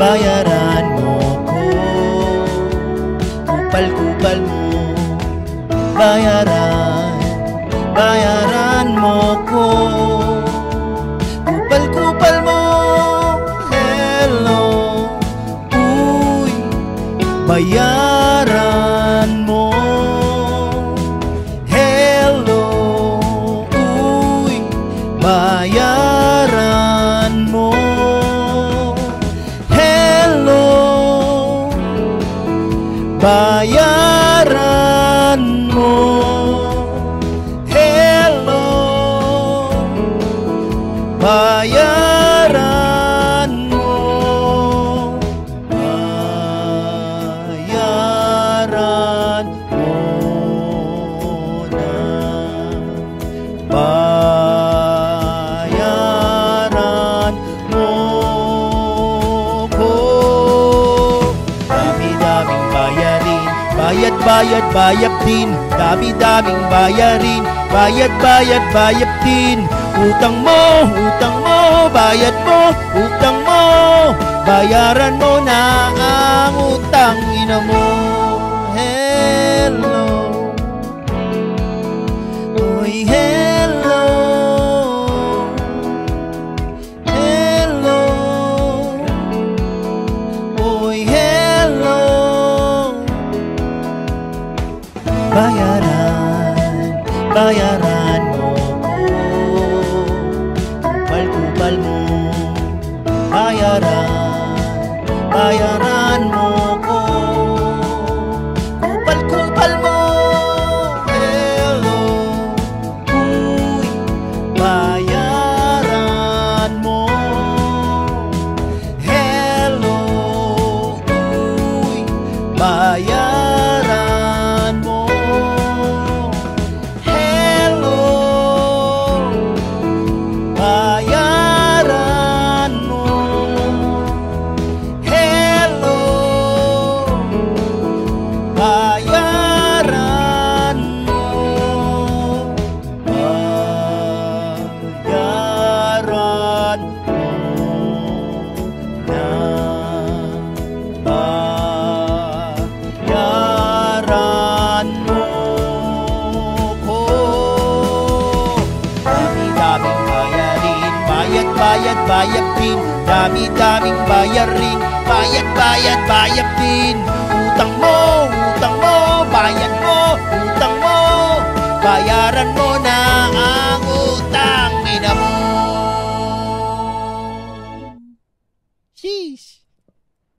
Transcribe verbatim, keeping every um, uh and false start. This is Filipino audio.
bayaran mo ko. Kupal-kupal mo, bayaran, bayaran mo ko. Kupal-kupal mo, hello, uy, bayaran mo. Hello, uy, bayaran mo. Hello, bayaran mo. Hello, bayaran mo. Bayaran mo na. Bayaran mo ko. Dami-daming bayarin, bayad-bayad, bayad din. Dami-daming bayarin, bayad-bayad, bayad din. Utang mo, utang mo, bayad mo, utang mo. Bayaran mo na ang utang ina mo. Hello, oy hello, hello, oy hello. Bayaran, bayaran mo ko. Kupal-kupal mo, bayaran, bayaran mo ko. Kupal-kupal mo, hello, uy, bayaran mo. Hello, uy, bayaran mo. Hello, bayaran mo. Hello, bayaran mo. Bayaran mo na. Bayaran mo ko. Dami-daming bayarin, bayad-bayad, bayad din. Dami-daming bayarin, bayad-bayad, bayad din. Utang mo,